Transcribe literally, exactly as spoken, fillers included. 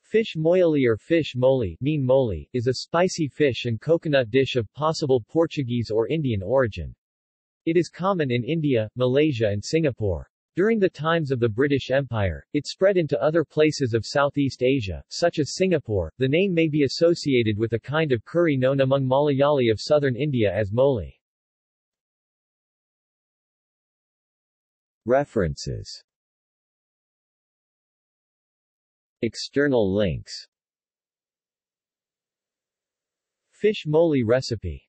Fish moolie or fish mole, mean mole, is a spicy fish and coconut dish of possible Portuguese or Indian origin. It is common in India, Malaysia and Singapore. During the times of the British Empire, it spread into other places of Southeast Asia, such as Singapore. The name may be associated with a kind of curry known among Malayali of southern India as mole. References. External links. Fish mole recipe.